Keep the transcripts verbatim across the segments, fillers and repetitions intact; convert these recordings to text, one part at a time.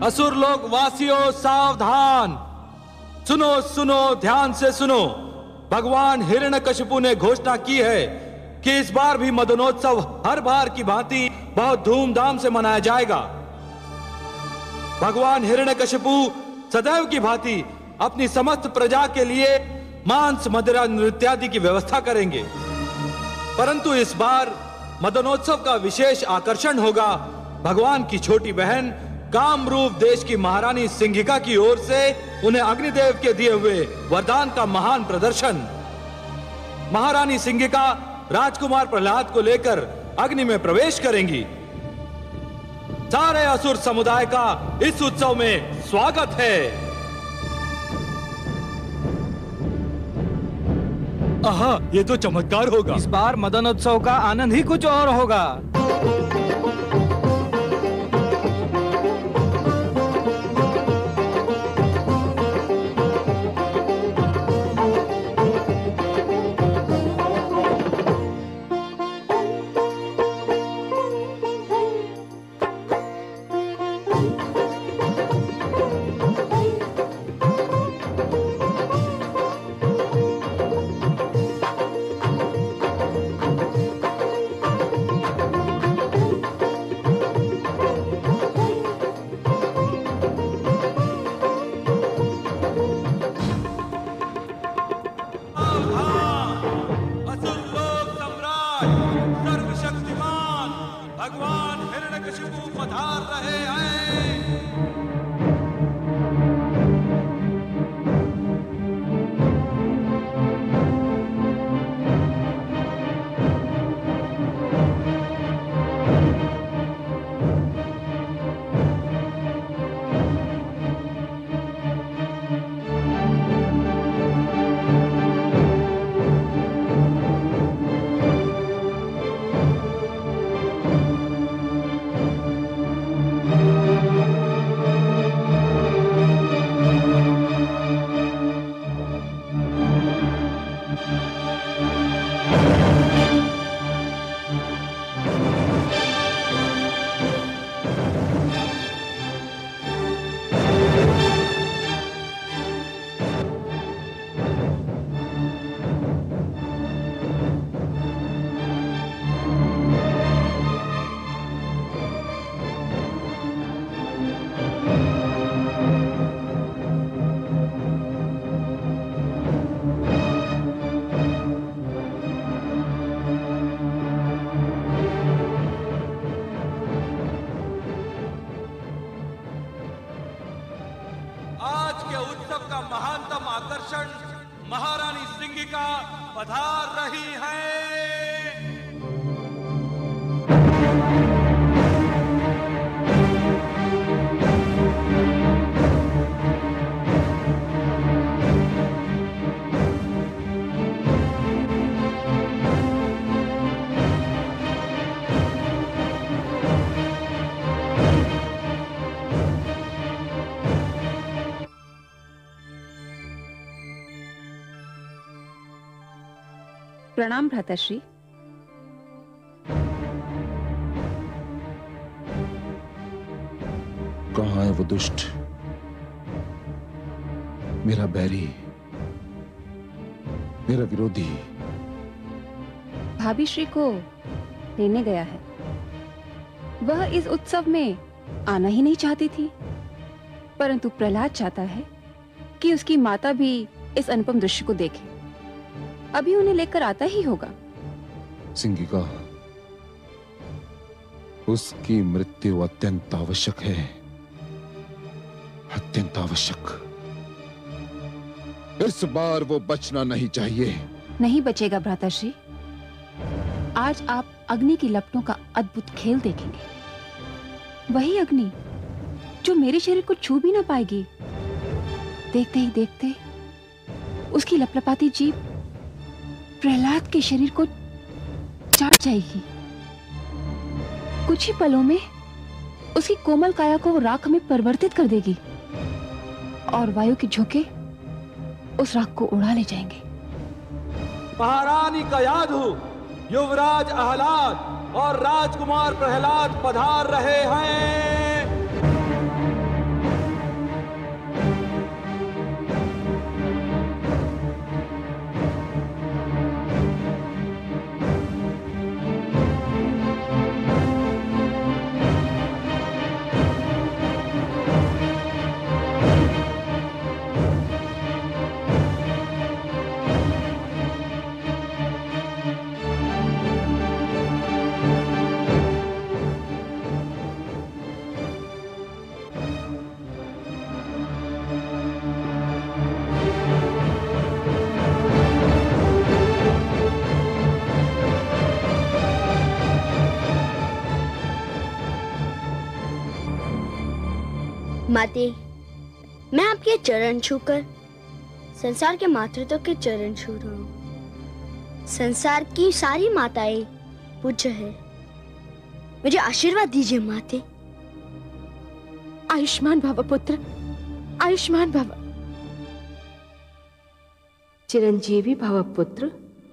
असुर लोक वासियों सावधान, सुनो सुनो ध्यान से सुनो। भगवान हिरण्यकशिपु ने घोषणा की है कि इस बार भी मदनोत्सव हर बार की भांति बहुत धूमधाम से मनाया जाएगा। भगवान हिरण्यकशिपु सदैव की भांति अपनी समस्त प्रजा के लिए मांस मदिरा नृत्यादि की व्यवस्था करेंगे, परंतु इस बार मदनोत्सव का विशेष आकर्षण होगा भगवान की छोटी बहन कामरूप देश की महारानी सिंघिका की ओर से उन्हें अग्निदेव के दिए हुए वरदान का महान प्रदर्शन। महारानी सिंघिका राजकुमार प्रहलाद को लेकर अग्नि में प्रवेश करेंगी। सारे असुर समुदाय का इस उत्सव में स्वागत है। आहा, ये तो चमत्कार होगा। इस बार मदनोत्सव का आनंद ही कुछ और होगा। प्रणाम भ्राताश्री। कहाँ है वो दुष्ट, मेरा बैरी, मेरा विरोधी? भाभी श्री को लेने गया है। वह इस उत्सव में आना ही नहीं चाहती थी, परंतु प्रहलाद चाहता है कि उसकी माता भी इस अनुपम दृश्य को देखे। अभी उन्हें लेकर आता ही होगा। सिंघिका, उसकी मृत्यु अत्यंत आवश्यक है, अत्यंत आवश्यक। इस बार वो बचना नहीं चाहिए। नहीं बचेगा भ्राताश्री। आज आप अग्नि की लपटों का अद्भुत खेल देखेंगे। वही अग्नि जो मेरे शरीर को छू भी ना पाएगी। देखते ही देखते उसकी लपलपाती जीभ प्रहलाद के शरीर को चाट जाएगी। कुछ ही पलों में उसकी कोमल काया को राख में परिवर्तित कर देगी और वायु के झोंके उस राख को उड़ा ले जाएंगे। महारानी का यादू, युवराज आह्लाद और राजकुमार प्रहलाद पधार रहे हैं। माते, मैं आपके चरण छूकर संसार के मातृत्व के चरण छू रहा हूँ। संसार की सारी माताएं पूज्य है, मुझे आशीर्वाद दीजिए माते। आयुष्मान भव पुत्र, आयुष्मान भव। चिरंजीवी भव पुत्र।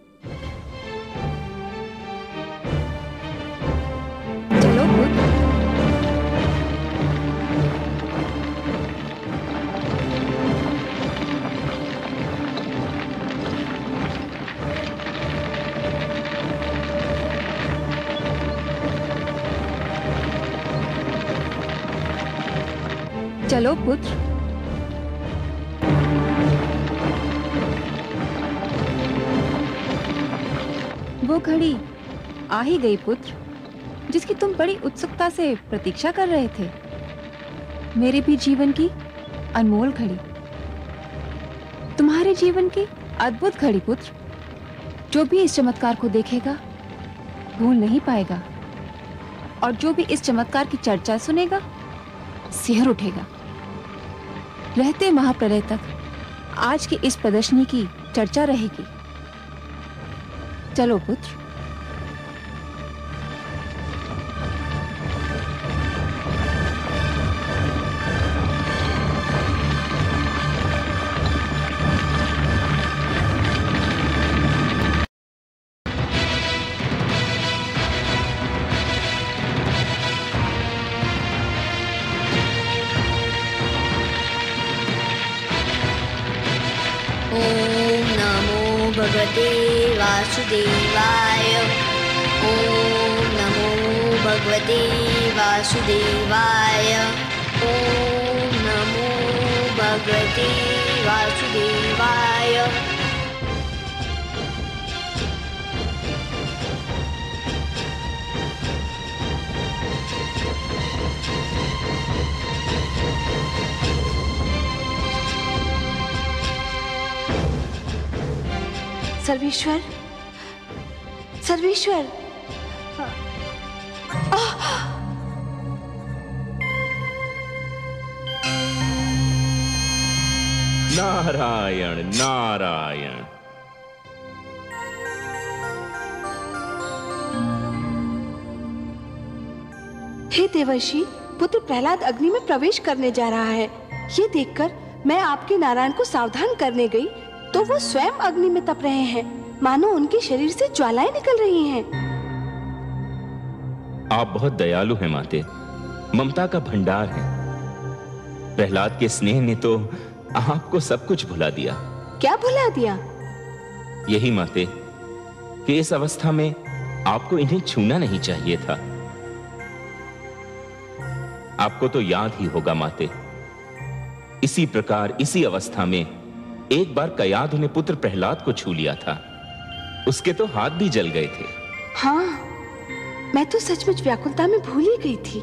चलो पुत्र। चलो पुत्र। वो घड़ी आ ही गई पुत्र, जिसकी तुम बड़ी उत्सुकता से प्रतीक्षा कर रहे थे। मेरे भी जीवन की अनमोल घड़ी, तुम्हारे जीवन की अद्भुत घड़ी पुत्र। जो भी इस चमत्कार को देखेगा भूल नहीं पाएगा, और जो भी इस चमत्कार की चर्चा सुनेगा सिहर उठेगा। रहते महाप्रलय तक आज की इस प्रदर्शनी की चर्चा रहेगी। चलो पुत्र। ओम नमो भगवते वासुदेवाय। ओम नमो भगवते वासुदेवाय। ओम नमो भगवते वासुदेवाय। सर्वेश्वर, सर्वेश्वर। नारायण नारायण। हे देवर्षि, पुत्र प्रहलाद अग्नि में प्रवेश करने जा रहा है। ये देखकर मैं आपके नारायण को सावधान करने गई तो वो स्वयं अग्नि में तप रहे हैं, मानो उनके शरीर से ज्वालाएं निकल रही हैं। आप बहुत दयालु हैं माते, ममता का भंडार है। प्रहलाद के स्नेह ने तो आपको सब कुछ भुला दिया। क्या भुला दिया? यही माते कि इस अवस्था में आपको इन्हें छूना नहीं चाहिए था। आपको तो याद ही होगा माते, इसी प्रकार इसी अवस्था में एक बार कयाधु ने पुत्र प्रहलाद को छू लिया था। उसके तो हाथ भी जल गए थे। हाँ, मैं तो सचमुच व्याकुलता में भूल ही गई थी।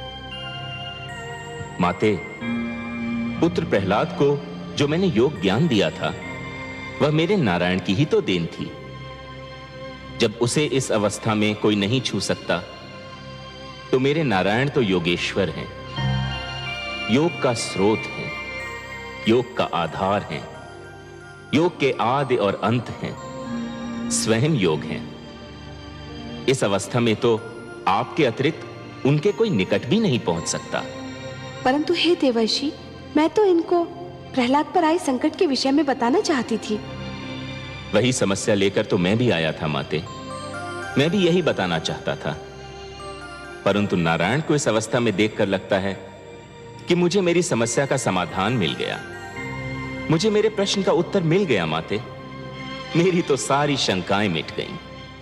माते, पुत्र प्रहलाद को जो मैंने योग ज्ञान दिया था वह मेरे नारायण की ही तो देन थी। जब उसे इस अवस्था में कोई नहीं छू सकता तो मेरे नारायण तो योगेश्वर हैं, योग का स्रोत है, योग का आधार है, योग के आदि और अंत हैं, स्वयं योग हैं। इस अवस्था में तो आपके अतिरिक्त उनके कोई निकट भी नहीं पहुंच सकता। परंतु हे देवर्षि, मैं तो इनको प्रहलाद पर आए संकट के विषय में बताना चाहती थी। वही समस्या लेकर तो मैं भी आया था माते, मैं भी यही बताना चाहता था। परंतु नारायण को इस अवस्था में देखकर लगता है कि मुझे मेरी समस्या का समाधान मिल गया, मुझे मेरे प्रश्न का उत्तर मिल गया माते। मेरी तो सारी शंकाएं मिट गईं।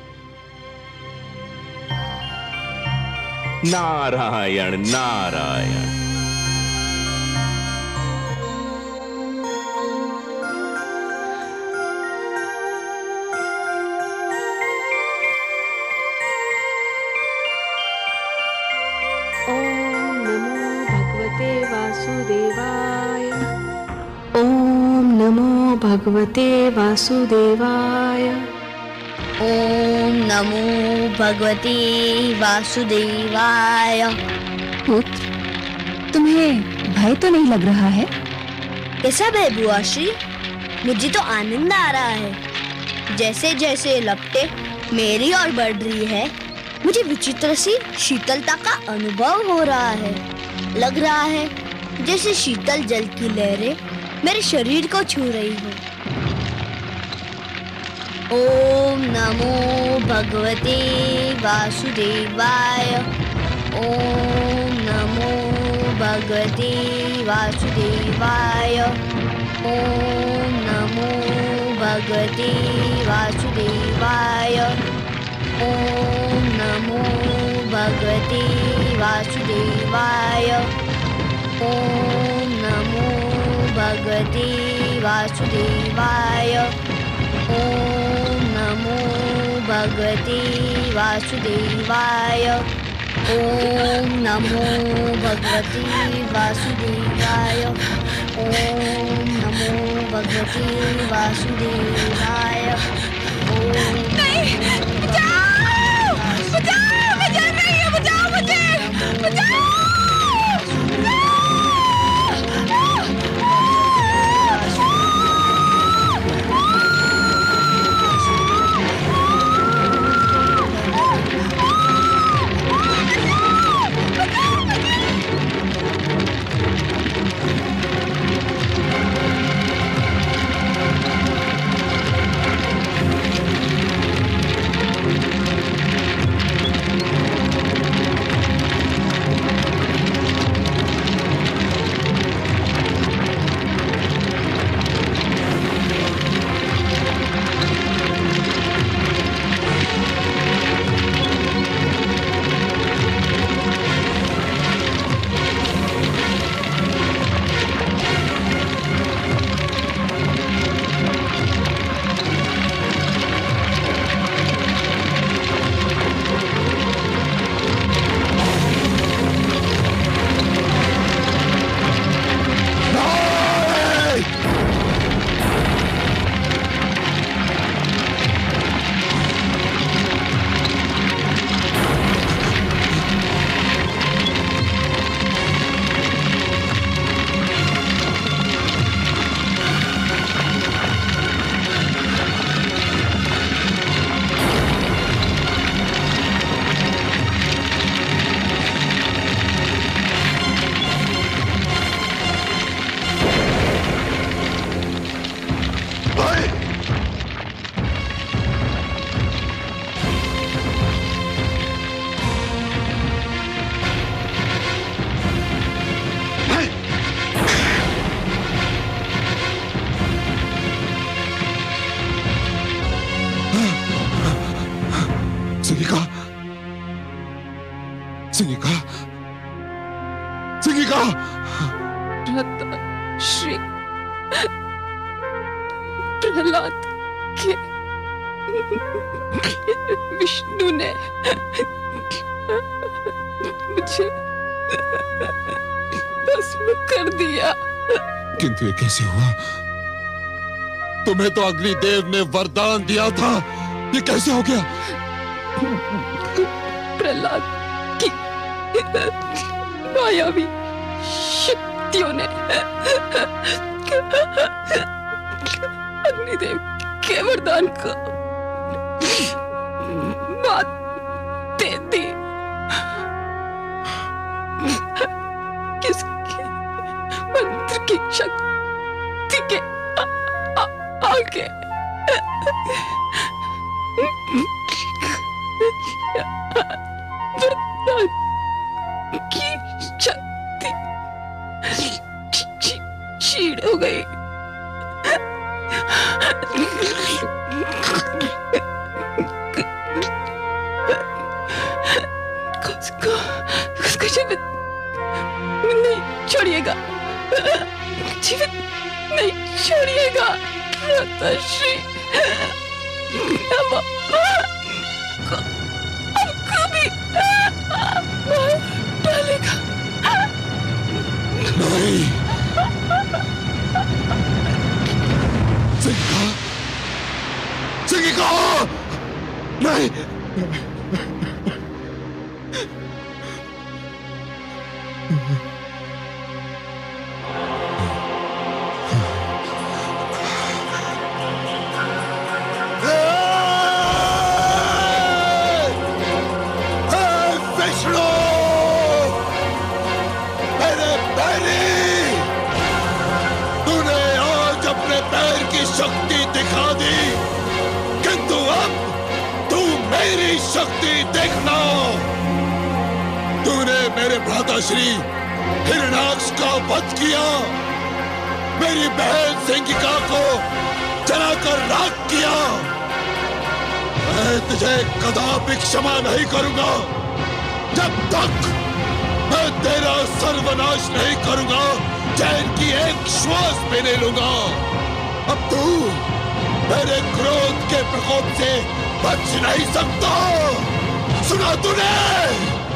नारायण नारायण। ओम नमो भगवते वासुदेवाय। ओम नमो भगवते वासुदेवाय। ओम नमो भगवते वासुदेवाय। पुत्र, तुम्हें भय तो नहीं लग रहा है? कैसा भय बुआ श्री? मुझे तो आनंद आ रहा है। जैसे जैसे लपटे मेरी ओर बढ़ रही है, मुझे विचित्र सी शीतलता का अनुभव हो रहा है। लग रहा है जैसे शीतल जल की लहरें मेरे शरीर को छू रही हो। ओम नमो भगवते वासुदेवाय। ओम नमो भगवते वासुदेवाय। ओम नमो भगवते वासुदेवाय। ओम नमो भगवते वासुदेवाय। ओम नमो भगवते वासुदेवाय। ओम नमो भगवते वासुदेवाय। ओम नमो भगवते वासुदेवाय। ओम नमो भगवते वासुदेवाय। ओम नहीं, बचाओ! बचाओ! मैं जल रही हूँ, बचाओ मुझे! बचाओ! सिंगिका, सिंगिका, श्री प्रहलाद के विष्णु ने मुझे भस्म कर दिया। किंतु ये कैसे हुआ? तुम्हें तो अग्निदेव ने वरदान दिया था, ये कैसे हो गया? प्रहलाद की मायावी शक्तियों ने अग्निदेव के वरदान को मात दे दी। किसकी मंत्र की शक्ति के आ, आ, आगे वरदान की शक्ति क्षीण हो गई। उसको उसको जीवित नहीं छोड़िएगा, जीवित नहीं छोड़िएगा माताश्री। हम हमको भी मार डालेगा। नहीं, सिंगिका, सिंगिका, नहीं, तेरे पैर की शक्ति दिखा दी, किंतु अब तू मेरी शक्ति देखना। तूने मेरे भ्राताश्री हिरण्याक्ष का वध किया, मेरी बहन सिंगिका को जलाकर राख किया। मैं तुझे कदापि क्षमा नहीं करूंगा जब तक मैं तेरा सर्वनाश नहीं करूंगा, चैन की एक श्वास भी नहीं लूंगा। अब तू मेरे क्रोध के प्रकोप से बच नहीं सकता। सुना तूने?